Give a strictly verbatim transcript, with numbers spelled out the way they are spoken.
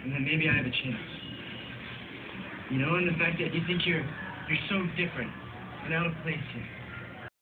and then maybe I have a chance. You know, and the fact that you think you're you're so different and out of place here.